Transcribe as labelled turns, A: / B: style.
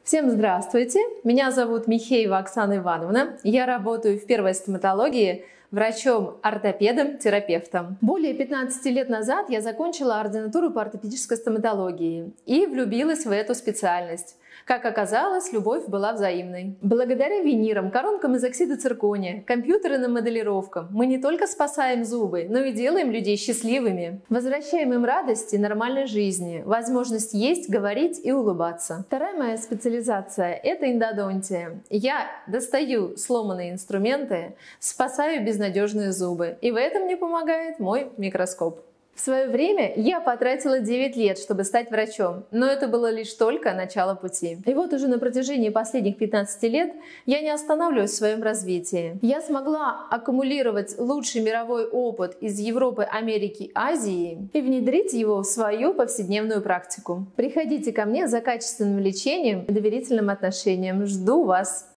A: Всем здравствуйте! Меня зовут Михеева Оксана Ивановна. Я работаю в первой стоматологии врачом-ортопедом, терапевтом. Более 15 лет назад я закончила ординатуру по ортопедической стоматологии и влюбилась в эту специальность. Как оказалось, любовь была взаимной. Благодаря винирам, коронкам из оксида циркония, компьютерным моделировкам мы не только спасаем зубы, но и делаем людей счастливыми. Возвращаем им радость и нормальной жизни, возможность есть, говорить и улыбаться. Вторая моя специализация – это эндодонтия. Я достаю сломанные инструменты, спасаю безнадежные зубы. И в этом мне помогает мой микроскоп. В свое время я потратила 9 лет, чтобы стать врачом, но это было лишь только начало пути. И вот уже на протяжении последних 15 лет я не останавливаюсь в своем развитии. Я смогла аккумулировать лучший мировой опыт из Европы, Америки, Азии и внедрить его в свою повседневную практику. Приходите ко мне за качественным лечением и доверительным отношением. Жду вас!